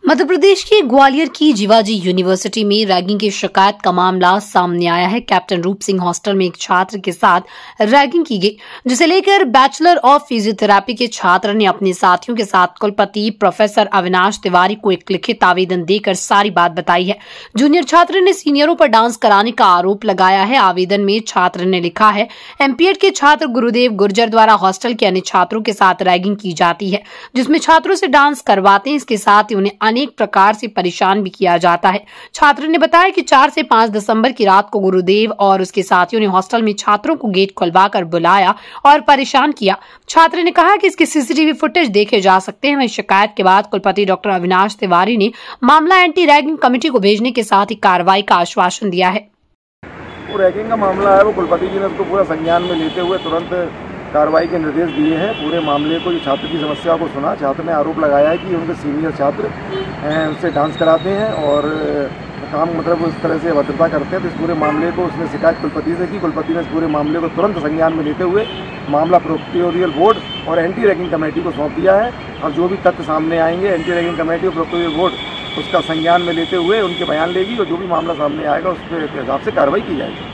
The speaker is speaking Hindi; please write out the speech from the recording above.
मध्य प्रदेश के ग्वालियर की जीवाजी यूनिवर्सिटी में रैगिंग की शिकायत का मामला सामने आया है। कैप्टन रूप सिंह हॉस्टल में एक छात्र के साथ रैगिंग की गई, जिसे लेकर बैचलर ऑफ फिजियोथेरेपी के छात्र ने अपने साथियों के साथ कुलपति प्रोफेसर अविनाश तिवारी को एक लिखित आवेदन देकर सारी बात बताई है। जूनियर छात्र ने सीनियरों पर डांस कराने का आरोप लगाया है। आवेदन में छात्र ने लिखा है, एमपीएड के छात्र गुरुदेव गुर्जर द्वारा हॉस्टल के अन्य छात्रों के साथ रैगिंग की जाती है, जिसमें छात्रों से डांस करवाते हैं। इसके साथ ही उन्हें अनेक प्रकार से परेशान भी किया जाता है। छात्र ने बताया कि 4 से 5 दिसंबर की रात को गुरुदेव और उसके साथियों ने हॉस्टल में छात्रों को गेट खुलवाकर बुलाया और परेशान किया। छात्र ने कहा कि इसके सीसीटीवी फुटेज देखे जा सकते हैं। वहीं शिकायत के बाद कुलपति डॉक्टर अविनाश तिवारी ने मामला एंटी रैगिंग कमेटी को भेजने के साथ ही कार्रवाई का आश्वासन दिया है। वो रैगिंग का मामला है, वो कुलपति जी ने उसको पूरा संज्ञान में लेते हुए तुरंत कार्रवाई के निर्देश दिए हैं। पूरे मामले को, ये छात्र की समस्या को सुना। छात्र ने आरोप लगाया है कि उनके सीनियर छात्र उससे डांस कराते हैं और काम मतलब उस तरह से अभद्रता करते हैं। तो इस पूरे मामले को उसने शिकायत कुलपति से की। कुलपति ने इस पूरे मामले को तुरंत संज्ञान में लेते हुए मामला प्रोक्टोरियल बोर्ड और एंटी रैगिंग कमेटी को सौंप दिया है। अब जो भी तथ्य सामने आएंगे, एंटी रैगिंग कमेटी और प्रोक्टोरियल बोर्ड उसका संज्ञान में लेते हुए उनके बयान लेगी और जो भी मामला सामने आएगा उस पर हिसाब से कार्रवाई की जाएगी।